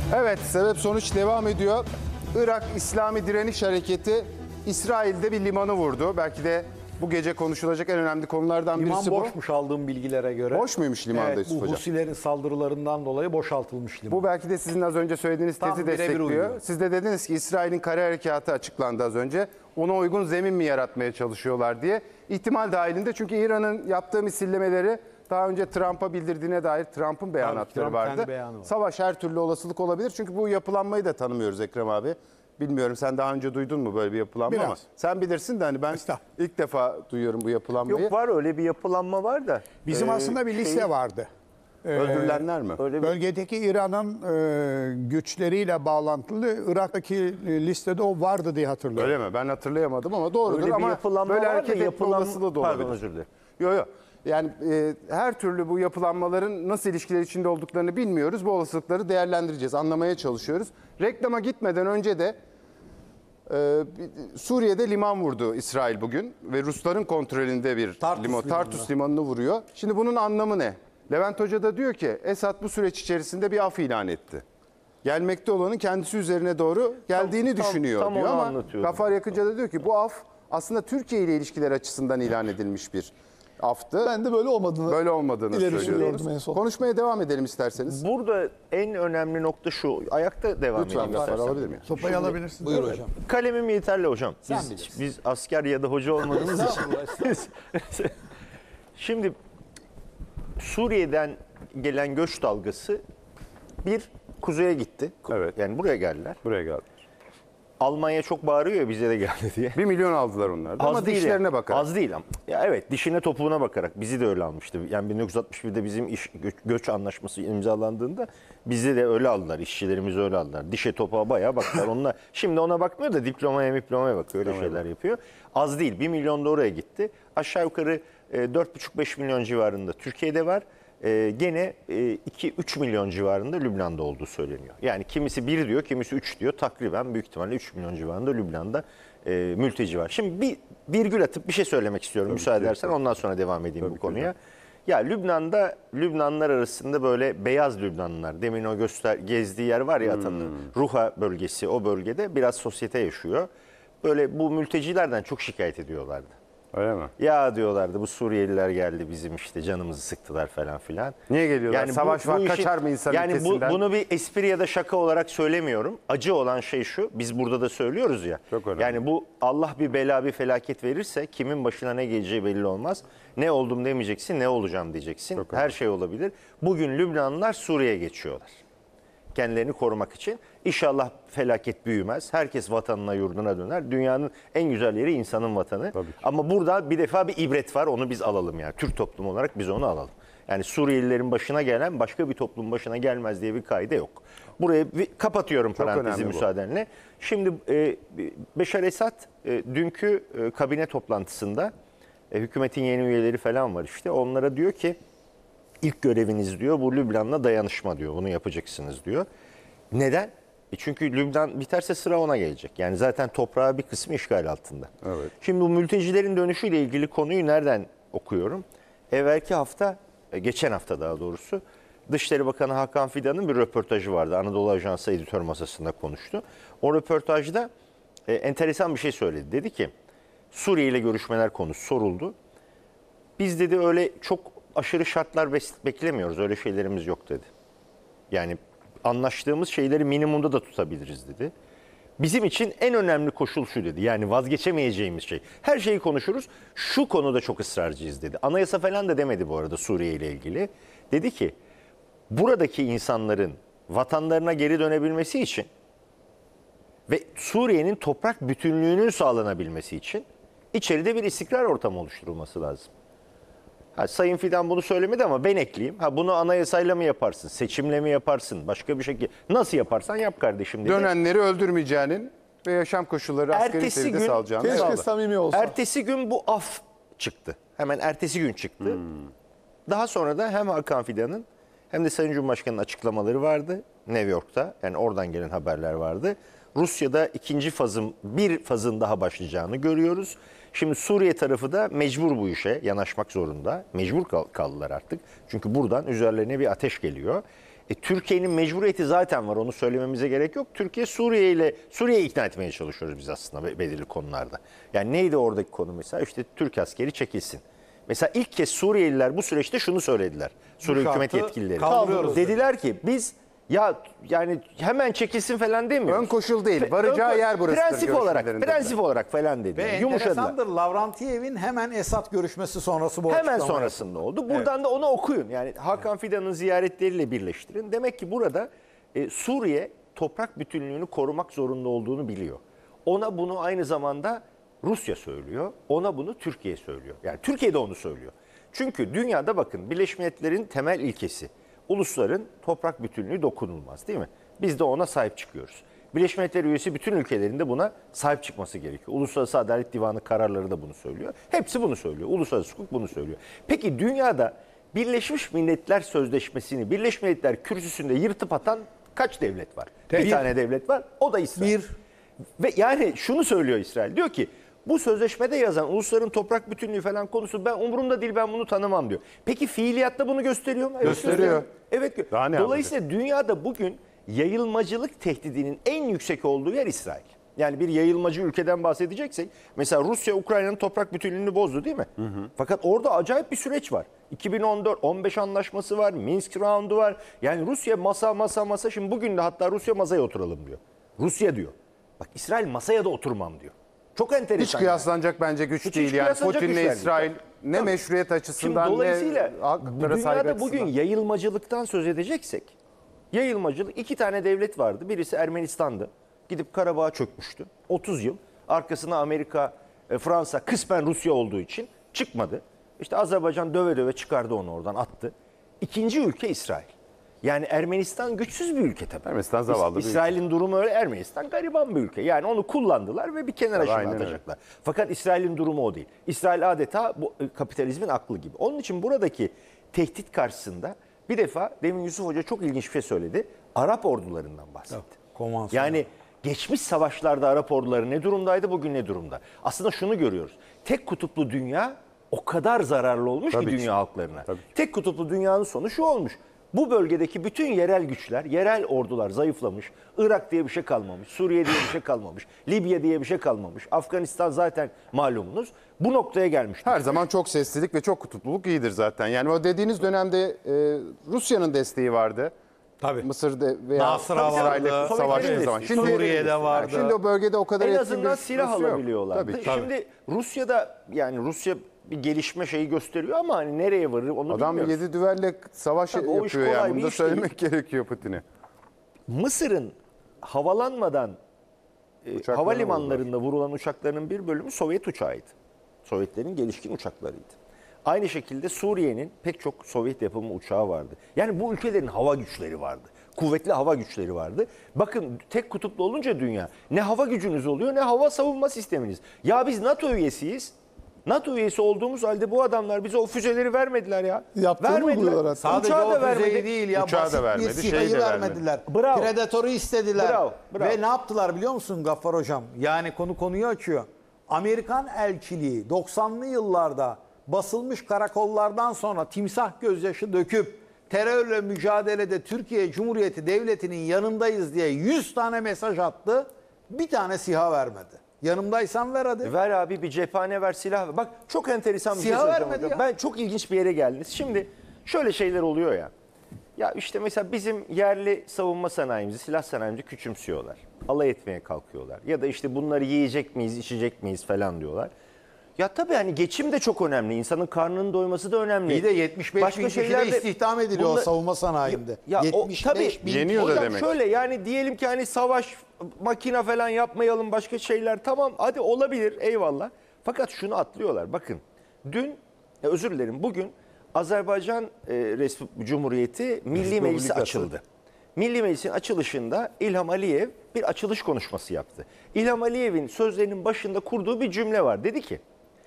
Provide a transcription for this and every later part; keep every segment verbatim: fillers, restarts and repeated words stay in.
Evet, sebep sonuç devam ediyor. Irak İslami Direniş Hareketi İsrail'de bir limanı vurdu. Belki de bu gece konuşulacak en önemli konulardan Liman birisi bu. boşmuş aldığım bilgilere göre. Boş muymuş limanda evet, Yusuf bu Hocam? Husilerin saldırılarından dolayı boşaltılmış liman. Bu belki de sizin az önce söylediğiniz Tam tezi birebir destekliyor. uyuyor. Siz de dediniz ki İsrail'in kara harekatı açıklandı az önce. Ona uygun zemin mi yaratmaya çalışıyorlar diye. İhtimal dahilinde, çünkü İran'ın yaptığı misillemeleri daha önce Trump'a bildirdiğine dair Trump'ın beyanatları Trump vardı. kendi beyanı var. Savaş her türlü olasılık olabilir. Çünkü bu yapılanmayı da tanımıyoruz Ekrem abi. Bilmiyorum, sen daha önce duydun mu böyle bir yapılanma? Biraz. Ama sen bilirsin de hani ben ilk defa duyuyorum bu yapılanmayı. Yok, var öyle bir yapılanma var da. Bizim Ee, aslında bir liste şey- vardı. Öldürülenler mi? Öyle bir, Bölgedeki İran'ın e, güçleriyle bağlantılı Irak'taki e, listede o vardı diye hatırlıyorum. Öyle mi? Ben hatırlayamadım ama doğrudur. öyle bir Ama yapılanma böyle var da hareket etme yapılan... olasılığı da olabilir. Pardon, özür dilerim. Yok yok. Yani e, her türlü bu yapılanmaların nasıl ilişkiler içinde olduklarını bilmiyoruz. Bu olasılıkları değerlendireceğiz, anlamaya çalışıyoruz. Reklama gitmeden önce de e, Suriye'de liman vurdu İsrail bugün ve Rusların kontrolünde bir Tartus liman, limanına. Tartus limanını vuruyor. Şimdi bunun anlamı ne? Levent Hoca da diyor ki Esad bu süreç içerisinde bir af ilan etti. Gelmekte olanın kendisi üzerine doğru geldiğini Tam- tam- düşünüyor tam diyor onu ama anlatıyordum. Gafar Yakınca da diyor ki bu af aslında Türkiye ile ilişkiler açısından ilan edilmiş bir aftı. Ben de böyle olmadığını Böyle olmadığını ileri söylüyoruz. sürüyordum en son. Konuşmaya devam edelim isterseniz. Burada en önemli nokta şu. Ayakta devam Lütfen edeyim. Gafar, istersen. alabilir miyim? Sopayı alabilirsin. Buyur hocam. Kalemim yeterli hocam. Sen Biz, bilirsin. biz asker ya da hoca olmadığımız için. Şimdi Suriye'den gelen göç dalgası bir kuzeye gitti. Evet. Yani buraya geldiler. Buraya geldik. Almanya çok bağırıyor ya bize de geldi diye. Bir milyon aldılar onlar da ama değil dişlerine yani. bakarak. Az değil ama. Ya evet, dişine topuğuna bakarak bizi de öyle almıştı. Yani bin dokuz yüz altmış birde bizim iş göç, göç anlaşması imzalandığında bizi de öyle aldılar. İşçilerimizi öyle aldılar. Dişe topuğa bayağı baktılar. Onunla, şimdi ona bakmıyor da diplomaya diplomaya bakıyor. Öyle şeyler yapıyor. Az değil. Bir milyon da oraya gitti. Aşağı yukarı e, dört buçuk beş milyon civarında Türkiye'de var. E, gene e, iki üç milyon civarında Lübnan'da olduğu söyleniyor. Yani kimisi bir diyor, kimisi üç diyor. Takriben büyük ihtimalle üç milyon civarında Lübnan'da e, mülteci var. Şimdi bir virgül atıp bir şey söylemek istiyorum, Tabii müsaade ki. edersen ondan sonra devam edeyim Tabii bu ki konuya. Ya Lübnan'da Lübnanlılar arasında böyle beyaz Lübnanlılar, demin o göster gezdiği yer var ya Atan'ın, Hmm. Ruha bölgesi, o bölgede biraz sosyete yaşıyor. Böyle bu mültecilerden çok şikayet ediyorlardı. Öyle mi? Ya diyorlardı, bu Suriyeliler geldi bizim işte canımızı sıktılar falan filan. Niye geliyorlar? bu- Savaş bu var, işin- kaçar mı insan Yani bu, ülkesinden? bunu bir espri ya da şaka olarak söylemiyorum. Acı olan şey şu, biz burada da söylüyoruz ya. Çok önemli. Yani bu Allah bir bela bir felaket verirse kimin başına ne geleceği belli olmaz. Ne oldum demeyeceksin, ne olacağım diyeceksin. Çok Her şey olabilir. Bugün Lübnanlılar Suriye'ye geçiyorlar. Kendilerini korumak için. İnşallah felaket büyümez. Herkes vatanına, yurduna döner. Dünyanın en güzel yeri insanın vatanı. Tabii ki. Ama burada bir defa bir ibret var. Onu biz alalım yani. Türk toplumu olarak biz onu alalım. Yani Suriyelilerin başına gelen başka bir toplumun başına gelmez diye bir kaide yok. Buraya bir kapatıyorum parantezi önemli bu. müsaadenle. Şimdi e, Beşar Esad e, dünkü e, kabine toplantısında e, hükümetin yeni üyeleri falan var işte. Onlara diyor ki İlk göreviniz diyor bu Lübnan'la dayanışma diyor. Bunu yapacaksınız diyor. Neden? E çünkü Lübnan biterse sıra ona gelecek. Yani zaten toprağı bir kısmı işgal altında. Evet. Şimdi bu mültecilerin dönüşüyle ilgili konuyu nereden okuyorum? Evvelki hafta, e, geçen hafta daha doğrusu Dışişleri Bakanı Hakan Fidan'ın bir röportajı vardı. Anadolu Ajansı editör masasında konuştu. O röportajda e, enteresan bir şey söyledi. Dedi ki Suriye ile görüşmeler konusu soruldu. Biz dedi öyle çok aşırı şartlar bes- beklemiyoruz. Öyle şeylerimiz yok dedi. Yani anlaştığımız şeyleri minimumda da tutabiliriz dedi. Bizim için en önemli koşul şu dedi. Yani vazgeçemeyeceğimiz şey. Her şeyi konuşuruz. Şu konuda çok ısrarcıyız dedi. Anayasa falan da demedi bu arada Suriye ile ilgili. Dedi ki buradaki insanların vatanlarına geri dönebilmesi için ve Suriye'nin toprak bütünlüğünün sağlanabilmesi için içeride bir istikrar ortamı oluşturulması lazım. Ha, Sayın Fidan bunu söylemedi ama ben ekleyeyim. Ha, bunu anayasayla mı yaparsın, seçimle mi yaparsın, başka bir şekilde nasıl yaparsan yap kardeşim dedi. Dönenleri öldürmeyeceğinin ve yaşam koşulları asgari Ertesi seviyede gün- sağlayacağını Keşke sağladı. samimi olsa. Ertesi gün bu af çıktı. Hemen ertesi gün çıktı. Hmm. Daha sonra da hem Hakan Fidan'ın hem de Sayın Cumhurbaşkanı'nın açıklamaları vardı New York'ta. Yani oradan gelen haberler vardı. Rusya'da ikinci fazın, bir fazın daha başlayacağını görüyoruz. Şimdi Suriye tarafı da mecbur bu işe yanaşmak zorunda. Mecbur kal- kaldılar artık. Çünkü buradan üzerlerine bir ateş geliyor. E, Türkiye'nin mecburiyeti zaten var. Onu söylememize gerek yok. Türkiye Suriye ile Suriye'yi ikna etmeye çalışıyoruz biz aslında be- belirli konularda. Yani neydi oradaki konu mesela? İşte Türk askeri çekilsin. Mesela ilk kez Suriyeliler bu süreçte şunu söylediler. Suriye Bu hükümet şartı yetkilileri. kaldırıyoruz Dediler ki biz ya yani hemen çekilsin falan demiyoruz. Ön koşul değil. Pe- Varacağı ön- yer burasıdır Prensip olarak, görüşmelerinde prensip dediler. olarak falan Ve dediler. Yumuşadılar. enteresandır, Lavrentiyev'in hemen Esad görüşmesi sonrası bu Hemen açıklama sonrasında oldu. Buradan da onu okuyun. Yani Hakan Fidan'ın ziyaretleriyle birleştirin. Demek ki burada e, Suriye toprak bütünlüğünü korumak zorunda olduğunu biliyor. Ona bunu aynı zamanda Rusya söylüyor. Ona bunu Türkiye söylüyor. Yani Türkiye de onu söylüyor. Çünkü dünyada bakın Birleşmiş Milletler'in temel ilkesi ulusların toprak bütünlüğü dokunulmaz değil mi? Biz de ona sahip çıkıyoruz. Birleşmiş Milletler üyesi bütün ülkelerin de buna sahip çıkması gerekiyor. Uluslararası Adalet Divanı kararları da bunu söylüyor. Hepsi bunu söylüyor. Uluslararası hukuk bunu söylüyor. Peki dünyada Birleşmiş Milletler Sözleşmesi'ni Birleşmiş Milletler kürsüsünde yırtıp atan kaç devlet var? Bir, Bir. tane devlet var. O da İsrail. Bir. Ve yani şunu söylüyor İsrail. Diyor ki bu sözleşmede yazan ulusların toprak bütünlüğü falan konusu ben umurumda değil, ben bunu tanımam diyor. Peki fiiliyatta bunu gösteriyor mu? Evet, Gösteriyor. Evet. gö- Daha ne Dolayısıyla dünyada bugün yayılmacılık tehdidinin en yüksek olduğu yer İsrail. Yani bir yayılmacı ülkeden bahsedeceksek mesela Rusya Ukrayna'nın toprak bütünlüğünü bozdu değil mi? Fakat orada acayip bir süreç var. iki bin on dört on beş anlaşması var, Minsk roundu var. Yani Rusya masa masa masa, şimdi bugün de hatta Rusya masaya oturalım diyor. Rusya diyor. Bak İsrail masaya da oturmam diyor. Çok enteresan. Hiç yani. kıyaslanacak bence güç Hiç- değil. hiç yani kıyaslanacak Putin'le güç değil. İsrail ne Tabii. meşruiyet Şimdi açısından dolayısıyla ne bu haklara saygı dünyada bugün açısından. yayılmacılıktan söz edeceksek, yayılmacılık iki tane devlet vardı. Birisi Ermenistan'dı. Gidip Karabağ'a çökmüştü. otuz yıl. Arkasına Amerika, e, Fransa kısmen Rusya olduğu için çıkmadı. İşte Azerbaycan döve döve çıkardı onu, oradan attı. İkinci ülke İsrail. Yani Ermenistan güçsüz bir ülke tabii. Ermenistan zavallı bir ülke. İsrail'in durumu öyle. Ermenistan gariban bir ülke. Yani onu kullandılar ve bir kenara Tabii, şimdi aynen öyle. atacaklar. Fakat İsrail'in durumu o değil. İsrail adeta bu e, kapitalizmin aklı gibi. Onun için buradaki tehdit karşısında bir defa demin Yusuf Hoca çok ilginç bir şey söyledi. Arap ordularından bahsetti. konvansiyonel. Yani geçmiş savaşlarda Arap orduları ne durumdaydı, bugün ne durumda? Aslında şunu görüyoruz. Tek kutuplu dünya o kadar zararlı olmuş Tabii ki ki. dünya halklarına. Tabii ki. Tek kutuplu dünyanın sonu şu olmuş. Bu bölgedeki bütün yerel güçler, yerel ordular zayıflamış. Irak diye bir şey kalmamış, Suriye diye bir şey kalmamış, Libya diye bir şey kalmamış. Afganistan zaten malumunuz. Bu noktaya gelmiş. Her zaman çok seslilik ve çok kutupluluk iyidir zaten. Yani o dediğiniz dönemde e, Rusya'nın desteği vardı. Tabii. Mısır'da veya Nasır'a İsrail'le vardı, savaştığı Sovyetlerin zaman. desteği, Suriye'de vardı. Şimdi o bölgede o kadar En etkin azından bir silah Rusya yok. alabiliyorlardı. Tabii. Şimdi Rusya'da, yani Rusya bir gelişme şeyi gösteriyor ama hani nereye varır onu Adam bilmiyoruz. yedi düvelle savaş Tabii o iş yapıyor kolay yani. bir Bunu da iş söylemek gerekiyor Putin'e. Mısır'ın havalanmadan e, Uçaklarına havalimanlarında vurulan uçaklarının bir bölümü Sovyet uçağıydı. Sovyetlerin gelişkin uçaklarıydı. Aynı şekilde Suriye'nin pek çok Sovyet yapımı uçağı vardı. Yani bu ülkelerin hava güçleri vardı. Kuvvetli hava güçleri vardı. Bakın tek kutuplu olunca dünya, ne hava gücünüz oluyor ne hava savunma sisteminiz. Ya biz NATO üyesiyiz. NATO üyesi olduğumuz halde bu adamlar bize o füzeleri vermediler ya. Yaptığını Vermediler. uyguluyorlar hatta. Sadece Uçağı o da füzeyi vermedi. değil ya, Uçağı da basit vermedi, bir şeyi SİHA'yı de vermedi. vermediler. Bravo. Predator'u istediler. Bravo, bravo. Ve ne yaptılar biliyor musun Gaffar Hocam? Yani konu konuyu açıyor. Amerikan elçiliği doksanlı yıllarda basılmış karakollardan sonra timsah gözyaşı döküp terörle mücadelede Türkiye Cumhuriyeti Devleti'nin yanındayız diye yüz tane mesaj attı. Bir tane SİHA vermedi. Yanımdaysan ver hadi. Ver abi, bir cephane ver, silah ver. Bak çok enteresan bir Silah şey söyleyeceğim vermedi hocam. ya. Ben çok ilginç bir yere geldiniz. Şimdi şöyle şeyler oluyor ya. Ya işte mesela bizim yerli savunma sanayimizi, silah sanayimizi küçümsüyorlar. Alay etmeye kalkıyorlar. Ya da işte bunları yiyecek miyiz, içecek miyiz falan diyorlar. Ya tabii hani geçim de çok önemli. İnsanın karnının doyması da önemli. İyi de yetmiş beş Başka bin kişi şeyler de de- istihdam ediliyor Bunlar- o savunma sanayinde. Ya o, yetmiş tabii beş bin Yeniyor da hocam demek. şöyle, yani diyelim ki hani savaş makine falan yapmayalım, başka şeyler, tamam hadi olabilir, eyvallah. Fakat şunu atlıyorlar. Bakın dün, e, özür dilerim, bugün Azerbaycan e, Respublik Cumhuriyeti Milli Meclisi açıldı. Milli Meclis'in açılışında İlham Aliyev bir açılış konuşması yaptı. İlham Aliyev'in sözlerinin başında kurduğu bir cümle var. Dedi ki,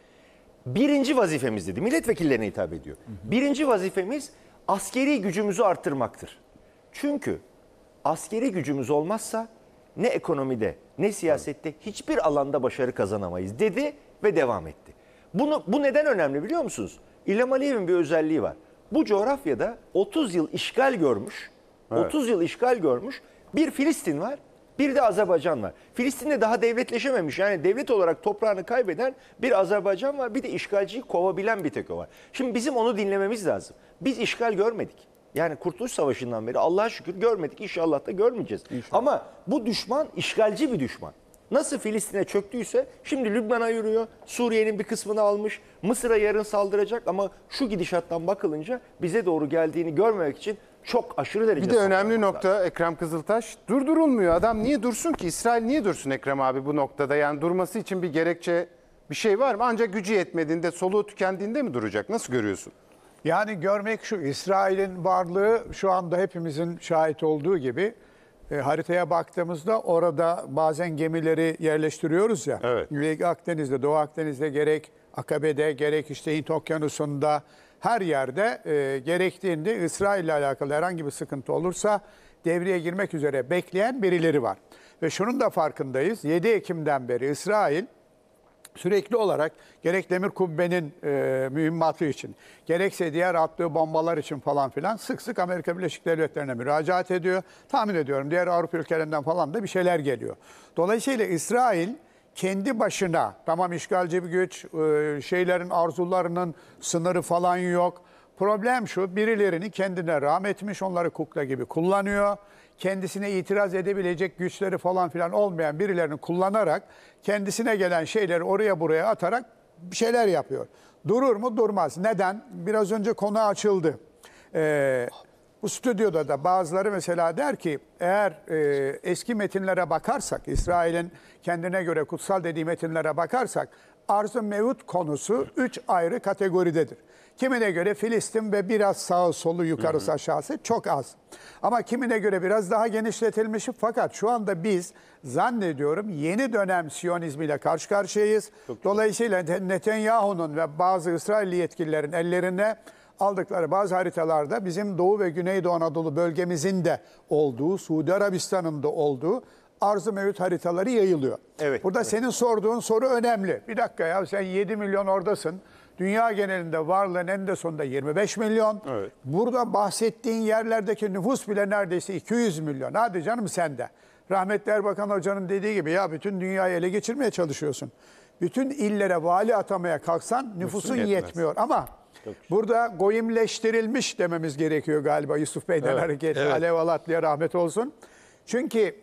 birinci vazifemiz dedi, milletvekillerine hitap ediyor. Birinci vazifemiz askeri gücümüzü arttırmaktır. Çünkü askeri gücümüz olmazsa ne ekonomide ne siyasette hiçbir alanda başarı kazanamayız dedi ve devam etti. Bunu, bu neden önemli biliyor musunuz? İlham Aliyev'in bir özelliği var. Bu coğrafyada otuz yıl işgal görmüş otuz yıl işgal görmüş. Bir Filistin var, bir de Azerbaycan var. Filistin'de daha devletleşememiş. Yani devlet olarak toprağını kaybeden bir Azerbaycan var. Bir de işgalciyi kovabilen bir tek o var. Şimdi bizim onu dinlememiz lazım. Biz işgal görmedik. Yani Kurtuluş Savaşı'ndan beri Allah'a şükür görmedik. İnşallah da görmeyeceğiz. İnşallah. Ama bu düşman işgalci bir düşman. Nasıl Filistin'e çöktüyse şimdi Lübnan'a yürüyor. Suriye'nin bir kısmını almış. Mısır'a yarın saldıracak ama şu gidişattan bakılınca bize doğru geldiğini görmemek için çok aşırı derecede... Bir de önemli nokta Ekrem Kızıltaş, durdurulmuyor. Adam niye dursun ki? İsrail niye dursun Ekrem abi bu noktada? Yani durması için bir gerekçe, bir şey var mı? Ancak gücü yetmediğinde, soluğu tükendiğinde mi duracak? Nasıl görüyorsun? Yani görmek şu, İsrail'in varlığı şu anda hepimizin şahit olduğu gibi e, haritaya baktığımızda orada bazen gemileri yerleştiriyoruz ya. Evet. Gerek Akdeniz'de, Doğu Akdeniz'de, gerek Akabe'de, gerek işte Hint Okyanusu'nda, her yerde e, gerektiğinde İsrail ile alakalı herhangi bir sıkıntı olursa devreye girmek üzere bekleyen birileri var. Ve şunun da farkındayız. yedi Ekim'den beri İsrail sürekli olarak gerek demir kubbenin e, mühimmatı için, gerekse diğer attığı bombalar için falan filan sık sık Amerika Birleşik Devletleri'ne müracaat ediyor. Tahmin ediyorum diğer Avrupa ülkelerinden falan da bir şeyler geliyor. Dolayısıyla İsrail kendi başına, tamam işgalci bir güç, e, şeylerin arzularının sınırı falan yok. Problem şu, birilerini kendine rahmetmiş, onları kukla gibi kullanıyor. Kendisine itiraz edebilecek güçleri falan filan olmayan birilerini kullanarak kendisine gelen şeyleri oraya buraya atarak bir şeyler yapıyor. Durur mu? Durmaz. Neden? Biraz önce konu açıldı. Ee, bu stüdyoda da bazıları mesela der ki eğer e, eski metinlere bakarsak, İsrail'in kendine göre kutsal dediği metinlere bakarsak arz-ı mevut konusu üç ayrı kategoridedir. Kimine göre Filistin ve biraz sağı solu yukarısı aşağısı çok az. Ama kimine göre biraz daha genişletilmiş. Fakat şu anda biz zannediyorum yeni dönem Siyonizmiyle karşı karşıyayız. Dolayısıyla Netanyahu'nun ve bazı İsrailli yetkililerin ellerine aldıkları bazı haritalarda bizim Doğu ve Güneydoğu Anadolu bölgemizin de olduğu, Suudi Arabistan'ın da olduğu arz-ı mevcut haritaları yayılıyor. Evet, Burada evet. senin sorduğun soru önemli. Bir dakika ya sen yedi milyon oradasın. Dünya genelinde varlığın eninde sonunda yirmi beş milyon. Evet. Burada bahsettiğin yerlerdeki nüfus bile neredeyse iki yüz milyon. Hadi canım sen de. Rahmetli Erbakan Hoca'nın dediği gibi ya bütün dünyayı ele geçirmeye çalışıyorsun. Bütün illere vali atamaya kalksan nüfusun yetmez. yetmiyor. Ama burada goyimleştirilmiş dememiz gerekiyor galiba Yusuf Bey'den Evet, hareketle. evet. Alev Alatlı'ya rahmet olsun. Çünkü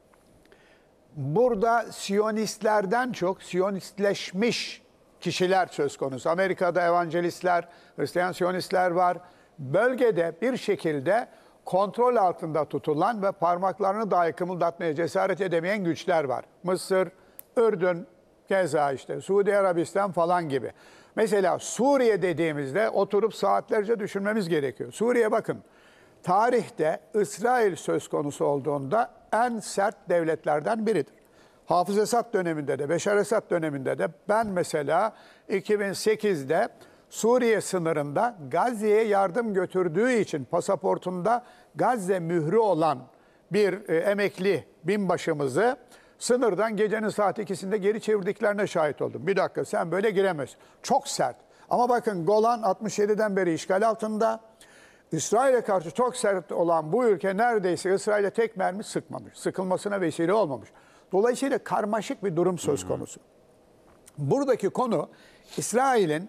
burada Siyonistlerden çok Siyonistleşmiş kişiler söz konusu. Amerika'da evangelistler, Hristiyan Siyonistler var. Bölgede bir şekilde kontrol altında tutulan ve parmaklarını dahi kımıldatmaya cesaret edemeyen güçler var. Mısır, Ürdün, keza işte Suudi Arabistan falan gibi. Mesela Suriye dediğimizde oturup saatlerce düşünmemiz gerekiyor. Suriye bakın, tarihte İsrail söz konusu olduğunda en sert devletlerden biridir. Hafız Esad döneminde de, Beşar Esad döneminde de ben mesela iki bin sekizde Suriye sınırında Gazze'ye yardım götürdüğü için pasaportunda Gazze mührü olan bir e, emekli binbaşımızı sınırdan gecenin saat ikisinde geri çevirdiklerine şahit oldum. Bir dakika sen böyle giremezsin. Çok sert. Ama bakın Golan altmış yediden beri işgal altında. İsrail'e karşı çok sert olan bu ülke neredeyse İsrail'e tek mermi sıkmamış. Sıkılmasına vesile olmamış. Dolayısıyla karmaşık bir durum söz konusu. Buradaki konu İsrail'in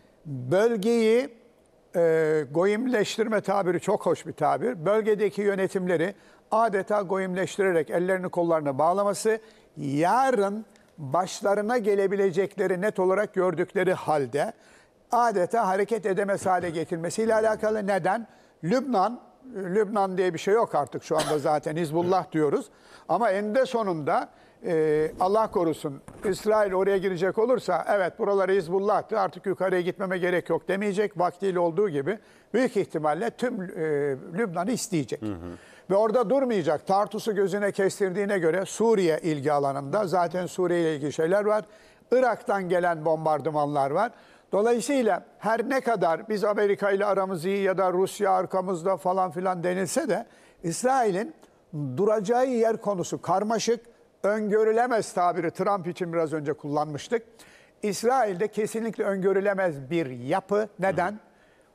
bölgeyi e, goyimleştirme tabiri çok hoş bir tabir. Bölgedeki yönetimleri adeta goyimleştirerek ellerini kollarını bağlaması, yarın başlarına gelebilecekleri net olarak gördükleri halde adeta hareket edemez hale getirmesiyle alakalı. Neden? Lübnan, Lübnan diye bir şey yok artık şu anda zaten Hizbullah diyoruz. Ama eninde sonunda e, Allah korusun İsrail oraya girecek olursa evet buraları Hizbullah'tı artık yukarıya gitmeme gerek yok demeyecek. Vaktiyle olduğu gibi büyük ihtimalle tüm e, Lübnan'ı isteyecek. Hı hı. Ve orada durmayacak. Tartus'u gözüne kestirdiğine göre Suriye ilgi alanında zaten Suriye ile ilgili şeyler var. Irak'tan gelen bombardımanlar var. Dolayısıyla her ne kadar biz Amerika ile aramız iyi ya da Rusya arkamızda falan filan denilse de İsrail'in duracağı yer konusu karmaşık, öngörülemez tabiri Trump için biraz önce kullanmıştık. İsrail'de kesinlikle öngörülemez bir yapı. Neden?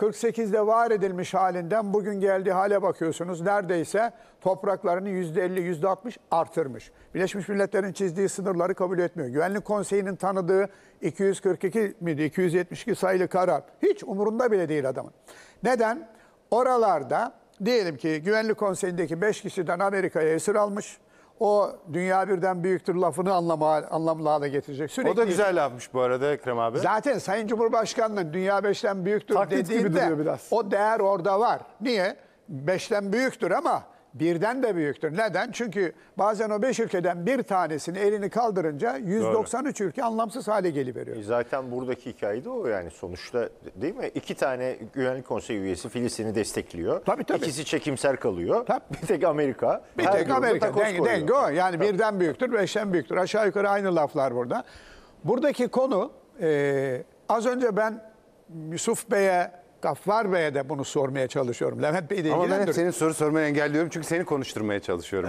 kırk sekizde var edilmiş halinden bugün geldiği hale bakıyorsunuz. Neredeyse topraklarını yüzde elli, yüzde altmış artırmış. Birleşmiş Milletler'in çizdiği sınırları kabul etmiyor. Güvenlik Konseyi'nin tanıdığı iki yüz kırk iki miydi, iki yüz yetmiş iki sayılı karar hiç umurunda bile değil adamın. Neden? Oralarda diyelim ki Güvenlik Konseyi'ndeki beş kişiden Amerika'ya esir almış. O dünya birden büyüktür lafını anlama, anlamlı hale getirecek. Sürekli, O da güzel lafmış bu arada Ekrem abi. zaten Sayın Cumhurbaşkanı'nın dünya beşten büyüktür Taklit gibi dediğinde duruyor biraz. o değer orada var. Niye? Beşten büyüktür ama birden de büyüktür. Neden? Çünkü bazen o beş ülkeden bir tanesini elini kaldırınca yüz doksan üç ülke anlamsız hale geliveriyor. Zaten buradaki hikaye de o yani sonuçta değil mi? İki tane Güvenlik Konseyi üyesi Filistin'i destekliyor. Tabii, tabii. İkisi çekimser kalıyor. Tabii. Bir tek Amerika. Bir her tek durumda Amerika. takoz Denge, koyuyor. denge o. Yani birden büyüktür, beşten büyüktür. Aşağı yukarı aynı laflar burada. Buradaki konu e, az önce ben Yusuf Bey'e, Gaffar Bey'e de bunu sormaya çalışıyorum. Levent Bey de Ama ben hep ilgilendiriyor. senin soru sormanı engelliyorum çünkü seni konuşturmaya çalışıyorum.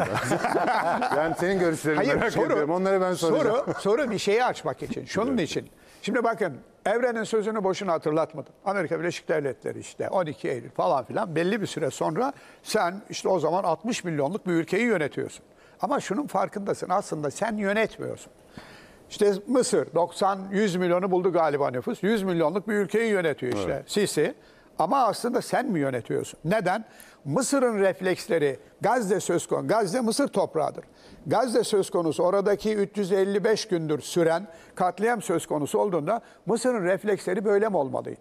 Ben. Yani senin görüşlerini Hayır, merak soru, ediyorum. Onları ben soracağım. Soru, soru bir şeyi açmak için. Şunun için. Şimdi bakın Evren'in sözünü boşuna hatırlatmadım. Amerika Birleşik Devletleri işte on iki Eylül falan filan belli bir süre sonra sen işte o zaman altmış milyonluk bir ülkeyi yönetiyorsun. Ama şunun farkındasın. Aslında sen yönetmiyorsun. İşte Mısır doksan yüz milyonu buldu galiba nüfus. yüz milyonluk bir ülkeyi yönetiyor işte Evet. Sisi. Ama aslında sen mi yönetiyorsun? Neden? Mısır'ın refleksleri Gazze söz konusu. Gazze Mısır toprağıdır. Gazze söz konusu oradaki üç yüz elli beş gündür süren katliam söz konusu olduğunda Mısır'ın refleksleri böyle mi olmalıydı?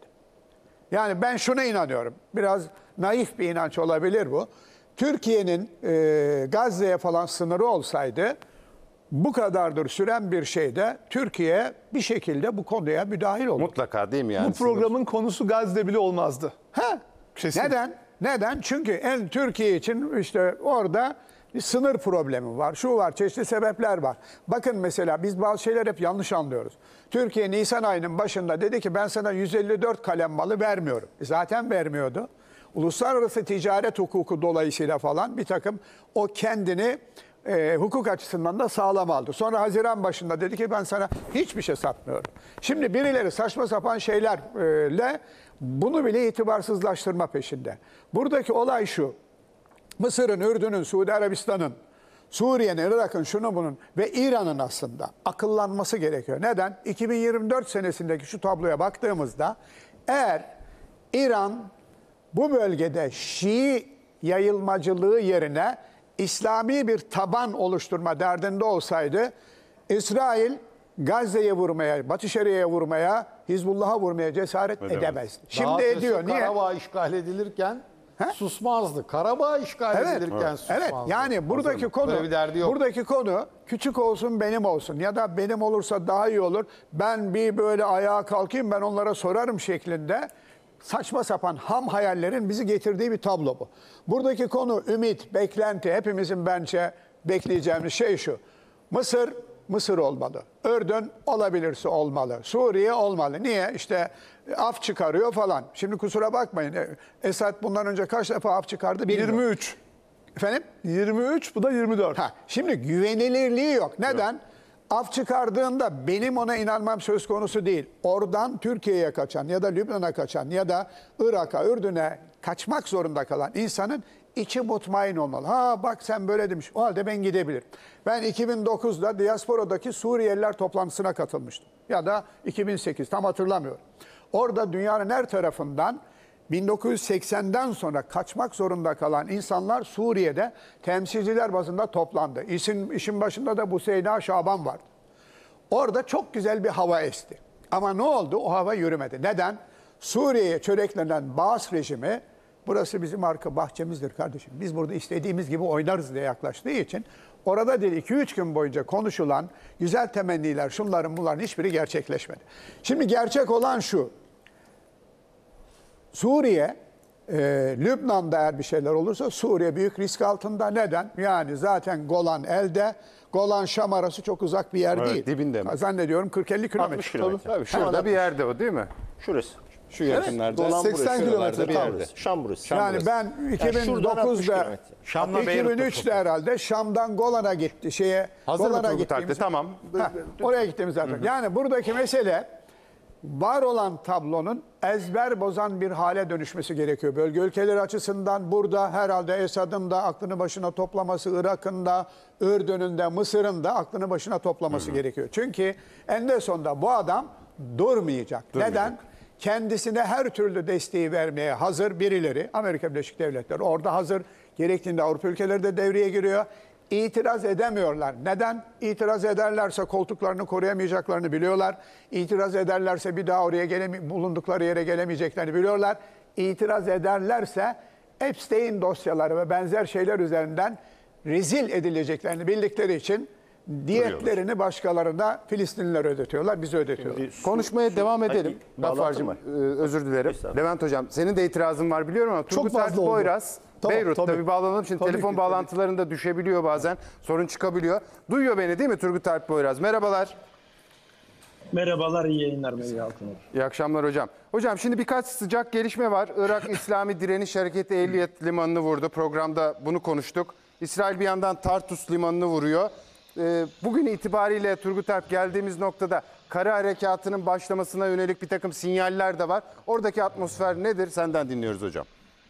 Yani ben şuna inanıyorum. Biraz naif bir inanç olabilir bu. Türkiye'nin e, Gazze'ye falan sınırı olsaydı bu kadardır süren bir şeyde Türkiye bir şekilde bu konuya müdahil olur. Mutlaka değil mi yani? Bu programın konusu Gazze bile olmazdı. Ha? Kesin. Neden? Neden? Çünkü en Türkiye için işte orada bir sınır problemi var. Şu var, çeşitli sebepler var. Bakın mesela biz bazı şeyler hep yanlış anlıyoruz. Türkiye Nisan ayının başında dedi ki ben sana yüz elli dört kalem malı vermiyorum. E zaten vermiyordu. Uluslararası ticaret hukuku dolayısıyla falan bir takım o kendini e, hukuk açısından da sağlam aldı. Sonra Haziran başında dedi ki ben sana hiçbir şey satmıyorum. Şimdi birileri saçma sapan şeylerle bunu bile itibarsızlaştırma peşinde. Buradaki olay şu. Mısır'ın, Ürdün'ün, Suudi Arabistan'ın, Suriye'nin, Irak'ın, şunu bunun ve İran'ın aslında akıllanması gerekiyor. Neden? iki bin yirmi dört senesindeki şu tabloya baktığımızda eğer İran bu bölgede Şii yayılmacılığı yerine İslami bir taban oluşturma derdinde olsaydı İsrail Gazze'ye vurmaya, Batı Şeria'ya vurmaya, Hizbullah'a vurmaya cesaret edemezdi. Şimdi Daha ötesi ediyor. Niye? Karabağ işgal edilirken He? susmazdı. Karabağ işgal Evet, edilirken evet. susmazdı. Evet, yani buradaki konu, Böyle bir derdi yok. buradaki konu küçük olsun benim olsun ya da benim olursa daha iyi olur. Ben bir böyle ayağa kalkayım ben onlara sorarım şeklinde saçma sapan ham hayallerin bizi getirdiği bir tablo bu. Buradaki konu ümit, beklenti hepimizin bence bekleyeceğimiz şey şu. Mısır, Mısır olmalı. Ürdün olabilirse olmalı. Suriye olmalı. Niye? İşte af çıkarıyor falan. Şimdi kusura bakmayın. Esad bundan önce kaç defa af çıkardı bilmiyorum. yirmi üç. Efendim? yirmi üç, bu da yirmi dört. Ha, şimdi güvenilirliği yok. Neden? Af çıkardığında benim ona inanmam söz konusu değil. Oradan Türkiye'ye kaçan ya da Lübnan'a kaçan ya da Irak'a, Ürdün'e kaçmak zorunda kalan insanın içi mutmain olmalı. Ha bak sen böyle demiş. O halde ben gidebilirim. Ben iki bin dokuzda diasporadaki Suriyeliler toplantısına katılmıştım. Ya da iki bin sekiz tam hatırlamıyorum. Orada dünyanın her tarafından bin dokuz yüz seksenden sonra kaçmak zorunda kalan insanlar Suriye'de temsilciler bazında toplandı. İşin, işin başında da Buseyna Şaban vardı. Orada çok güzel bir hava esti. Ama ne oldu? O hava yürümedi. Neden? Suriye'ye çöreklenen Baas rejimi, burası bizim arka bahçemizdir kardeşim, biz burada istediğimiz gibi oynarız diye yaklaştığı için orada değil iki üç gün boyunca konuşulan güzel temenniler, şunların bunların hiçbiri gerçekleşmedi. Şimdi gerçek olan şu. Suriye, e, Lübnan'da eğer bir şeyler olursa Suriye büyük risk altında. Neden? Yani zaten Golan elde. Golan Şam arası çok uzak bir yer Evet, değil. dibinde mi? Zannediyorum kırk elli kilometre. altmış kilometre. Tabii şurada bir yerde o değil mi? Şurası. Şu yakınlarda. Dolan burası, seksen kilometre şuralarda bir tam yerde. burası. Şam burası. Şam Yani burası. ben Yani şuradan altmış iki bin dokuzda, kilometre. Şam'la Beyrut'ta iki bin üçte herhalde Şam'dan Golan'a gitti. Şeye, Hazır mı Golan'a Turgut Alp'te? gittiğimiz- Tamam. Ha, oraya gittiğimiz zaten. Yani buradaki mesele var olan tablonun ezber bozan bir hale dönüşmesi gerekiyor. Bölge ülkeleri açısından burada herhalde Esad'ın da aklını başına toplaması, Irak'ın da, Ürdün'ün de, Mısır'ın da aklını başına toplaması hı hı. gerekiyor. Çünkü eninde sonunda bu adam durmayacak. durmayacak. Neden? Kendisine her türlü desteği vermeye hazır birileri, Amerika Birleşik Devletleri orada hazır, gerektiğinde Avrupa ülkeleri de devreye giriyor. İtiraz edemiyorlar. Neden? İtiraz ederlerse koltuklarını koruyamayacaklarını biliyorlar. İtiraz ederlerse bir daha oraya gelemi bulundukları yere gelemeyeceklerini biliyorlar. İtiraz ederlerse Epstein dosyaları ve benzer şeyler üzerinden rezil edileceklerini bildikleri için diyetlerini başkalarına Filistinliler ödetiyorlar, bizi ödetiyorlar. Şimdi, Konuşmaya su, devam su, edelim. Gaffar'cığım e, özür dilerim. Levent Hocam senin de itirazın var biliyorum ama Turgut Alp Boyraz Tamam, Beyrut tabii. tabii bağlanalım. Şimdi Tabii telefon ki, bağlantılarında düşebiliyor bazen. Sorun çıkabiliyor. Duyuyor beni değil mi Turgut Alp Boyraz? Merhabalar. Merhabalar, iyi yayınlar Melih Altınok. İyi akşamlar hocam. Hocam şimdi birkaç sıcak gelişme var. Irak İslami Direniş Hareketi Ehliyet Limanı'nı vurdu. Programda bunu konuştuk. İsrail bir yandan Tartus Limanı'nı vuruyor. Ee, bugün itibariyle Turgut Alp geldiğimiz noktada kara harekatının başlamasına yönelik bir takım sinyaller de var. Oradaki atmosfer nedir? Senden dinliyoruz hocam.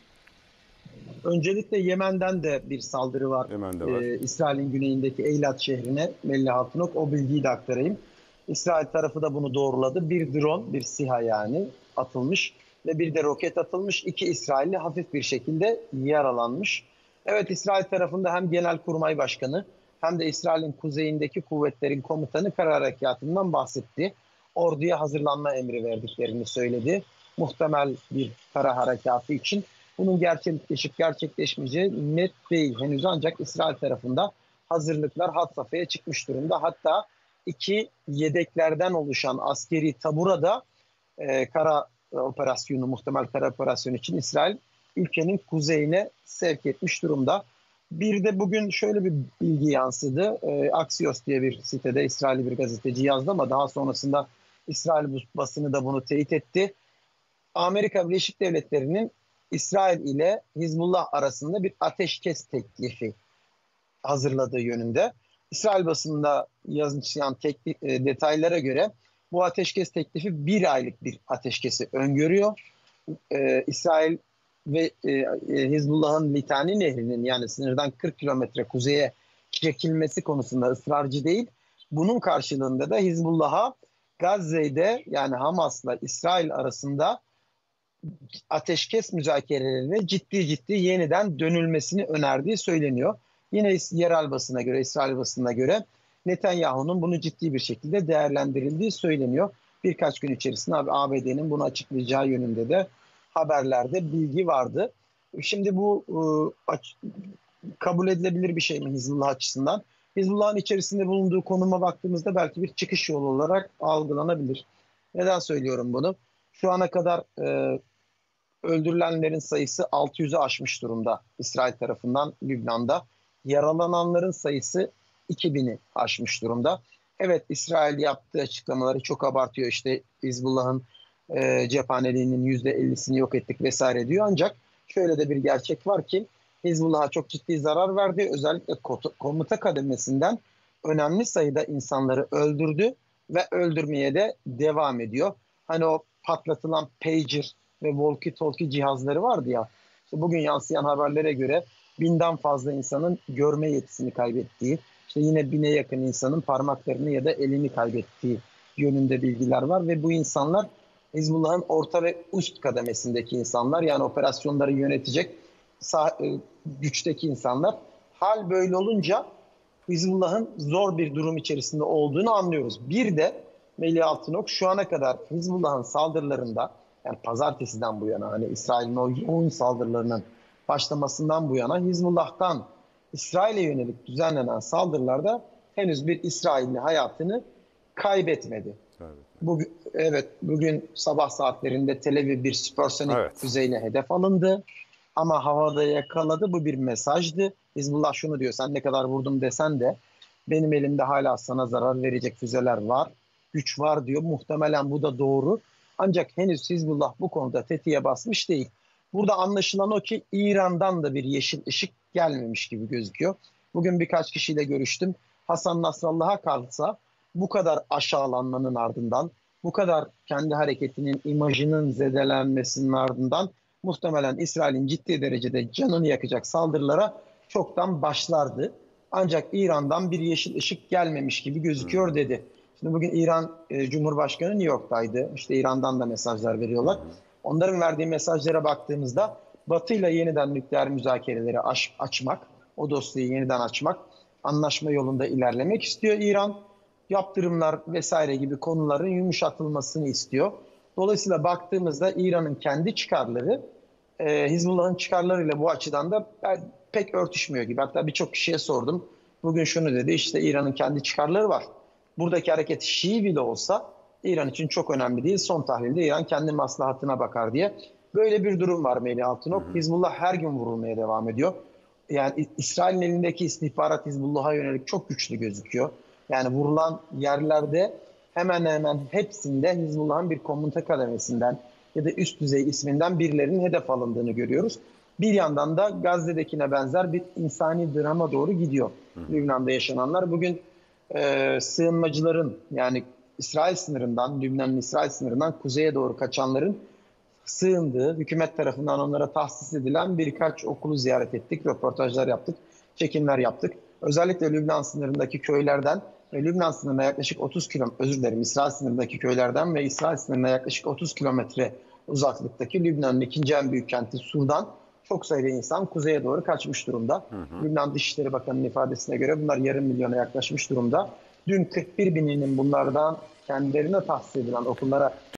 Öncelikle Yemen'den de bir saldırı var. Yemen'de var. Ee, İsrail'in güneyindeki Eylat şehrine Melih Altınok. O bilgiyi de aktarayım. İsrail tarafı da bunu doğruladı. Bir drone, bir SİHA yani atılmış ve bir de roket atılmış. İki İsrailli hafif bir şekilde yaralanmış. Evet, İsrail tarafında hem Genelkurmay Başkanı hem de İsrail'in kuzeyindeki kuvvetlerin komutanı kara harekatından bahsetti. Orduya hazırlanma emri verdiklerini söyledi. Muhtemel bir kara harekatı için. Bunun gerçekleşip gerçekleşmeyeceği net değil henüz, ancak İsrail tarafında hazırlıklar had safhaya çıkmış durumda. Hatta iki yedeklerden oluşan askeri tabura da e, kara operasyonu, muhtemel kara operasyonu için İsrail ülkenin kuzeyine sevk etmiş durumda. Bir de bugün şöyle bir bilgi yansıdı. E, Axios diye bir sitede İsrailli bir gazeteci yazdı ama daha sonrasında İsrail basını da bunu teyit etti. Amerika Birleşik Devletleri'nin İsrail ile Hizbullah arasında bir ateşkes teklifi hazırladığı yönünde. İsrail basında yazılan teknik, e, detaylara göre bu ateşkes teklifi bir aylık bir ateşkesi öngörüyor. E, İsrail ve e, Hizbullah'ın Litani Nehri'nin yani sınırdan kırk kilometre kuzeye çekilmesi konusunda ısrarcı değil. Bunun karşılığında da Hizbullah'a Gazze'de yani Hamas'la İsrail arasında ateşkes müzakerelerine ciddi ciddi yeniden dönülmesini önerdiği söyleniyor. Yine yerel basına göre, İsrail basına göre Netanyahu'nun bunu ciddi bir şekilde değerlendirildiği söyleniyor. Birkaç gün içerisinde A B D'nin bunu açıklayacağı yönünde de haberlerde bilgi vardı. Şimdi bu e, kabul edilebilir bir şey mi Hizbullah açısından? Hizbullah'ın içerisinde bulunduğu konuma baktığımızda belki bir çıkış yolu olarak algılanabilir. Neden söylüyorum bunu? Şu ana kadar e, öldürülenlerin sayısı altı yüzü aşmış durumda İsrail tarafından Lübnan'da. Yaralananların sayısı iki bini aşmış durumda. Evet, İsrail yaptığı açıklamaları çok abartıyor. İşte Hizbullah'ın e, cephaneliğinin yüzde ellisini yok ettik vesaire diyor. Ancak şöyle de bir gerçek var ki Hizbullah'a çok ciddi zarar verdi. Özellikle komuta kademesinden önemli sayıda insanları öldürdü ve öldürmeye de devam ediyor. Hani o patlatılan pager ve walkie-talkie cihazları vardı ya. İşte bugün yansıyan haberlere göre binden fazla insanın görme yetisini kaybettiği, işte yine bine yakın insanın parmaklarını ya da elini kaybettiği yönünde bilgiler var ve bu insanlar Hizbullah'ın orta ve üst kademesindeki insanlar, yani operasyonları yönetecek sağ, güçteki insanlar. Hal böyle olunca Hizbullah'ın zor bir durum içerisinde olduğunu anlıyoruz. Bir de Melih Altınok şu ana kadar Hizbullah'ın saldırılarında, yani pazartesiden bu yana, hani İsrail'in o yoğun saldırılarının başlamasından bu yana Hizbullah'tan İsrail'e yönelik düzenlenen saldırılarda henüz bir İsrailli hayatını kaybetmedi. Evet. Bugün, evet, bugün sabah saatlerinde Tel Aviv bir süpersonik evet. füzeyle hedef alındı. Ama havada yakaladı. Bu bir mesajdı. Hizbullah şunu diyor: sen ne kadar vurdum desen de benim elimde hala sana zarar verecek füzeler var. Güç var diyor. Muhtemelen bu da doğru. Ancak henüz Hizbullah bu konuda tetiğe basmış değil. Burada anlaşılan o ki İran'dan da bir yeşil ışık gelmemiş gibi gözüküyor. Bugün birkaç kişiyle görüştüm. Hasan Nasrallah'a kalsa bu kadar aşağılanmanın ardından, bu kadar kendi hareketinin imajının zedelenmesinin ardından muhtemelen İsrail'in ciddi derecede canını yakacak saldırılara çoktan başlardı. Ancak İran'dan bir yeşil ışık gelmemiş gibi gözüküyor dedi. Şimdi bugün İran e, Cumhurbaşkanı New York'taydı. İşte İran'dan da mesajlar veriyorlar. Onların verdiği mesajlara baktığımızda Batı ile yeniden nükleer müzakereleri aç, açmak, o dosyayı yeniden açmak, anlaşma yolunda ilerlemek istiyor İran. Yaptırımlar vesaire gibi konuların yumuşatılmasını istiyor. Dolayısıyla baktığımızda İran'ın kendi çıkarları e, Hizbullah'ın çıkarlarıyla bu açıdan da ben, pek örtüşmüyor gibi. Hatta birçok kişiye sordum. Bugün şunu dedi, işte İran'ın kendi çıkarları var. Buradaki hareket Şii bile olsa İran için çok önemli değil. Son tahlilde İran kendi maslahatına bakar diye. Böyle bir durum var Melih Altınok. Hizbullah her gün vurulmaya devam ediyor. Yani İsrail'in elindeki istihbarat Hizbullah'a yönelik çok güçlü gözüküyor. Yani vurulan yerlerde hemen hemen hepsinde Hizbullah'ın bir komuta kademesinden ya da üst düzey isminden birilerinin hedef alındığını görüyoruz. Bir yandan da Gazze'dekine benzer bir insani drama doğru gidiyor. Lübnan'da yaşananlar. Bugün e, sığınmacıların, yani İsrail sınırından, Lübnan'ın İsrail sınırından kuzeye doğru kaçanların sığındığı, hükümet tarafından onlara tahsis edilen birkaç okulu ziyaret ettik, röportajlar yaptık, çekimler yaptık. Özellikle Lübnan sınırındaki köylerden ve Lübnan sınırına yaklaşık otuz kilometre, özür dilerim, İsrail sınırındaki köylerden ve İsrail sınırına yaklaşık otuz kilometre uzaklıktaki Lübnan'ın ikinci en büyük kenti Sur'dan çok sayıda insan kuzeye doğru kaçmış durumda. Hı hı. Lübnan Dışişleri Bakanı'nın ifadesine göre bunlar yarım milyona yaklaşmış durumda. Dün kırk bir bininin bunlardan kendilerine tahsis edilen okullara